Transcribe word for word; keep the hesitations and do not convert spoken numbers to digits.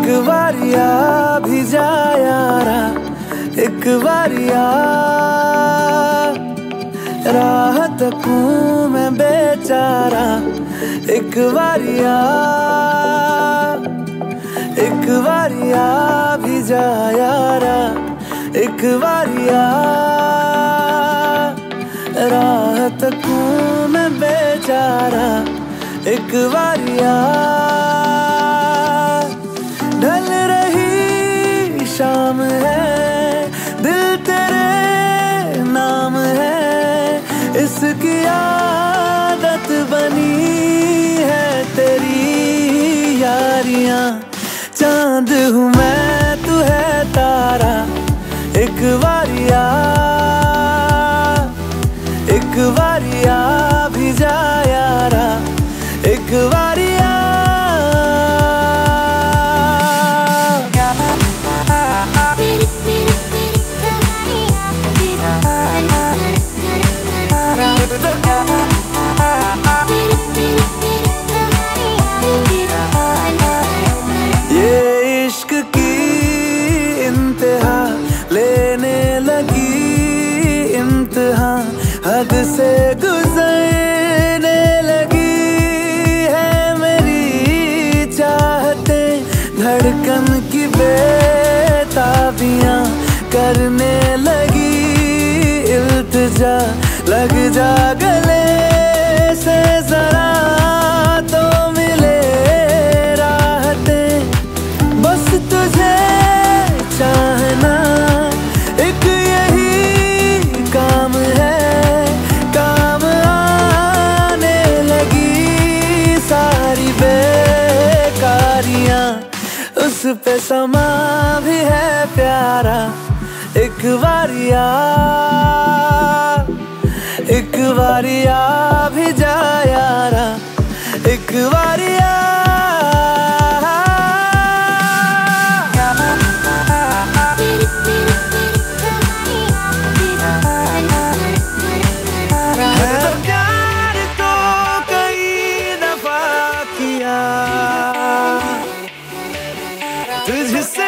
बारिया भी जा यारा, एक बारिया राह तकूं मैं बेचारा, एक बारिया एक बारिया भी जा यारा, एक बारिया राह तकूं मैं बेचारा, एक बारिया ढल रही शाम है, दिल तेरे नाम है, इसकी आदत बनी है तेरी यारियां। चांद हूँ मैं तू है तारा, एक बारिया एक बारिया भी जा यारा, एक बारिया ये इश्क की इंतहा लेने लगी इंतहा, हद से गुजरने लगी है मेरी चाहते, धड़कन की बेताबियां करने लगी इल्तिजा, लग जा गले से जरा तो मिले राहतें, बस तुझे चाहना एक यही काम है, काम आने लगी सारी बेकारियां, उस पे समा भी है प्यारा, एक बारिया एक बारिया भी जा यारा, एक बारिया प्यार तो कई दफा किया तुझसे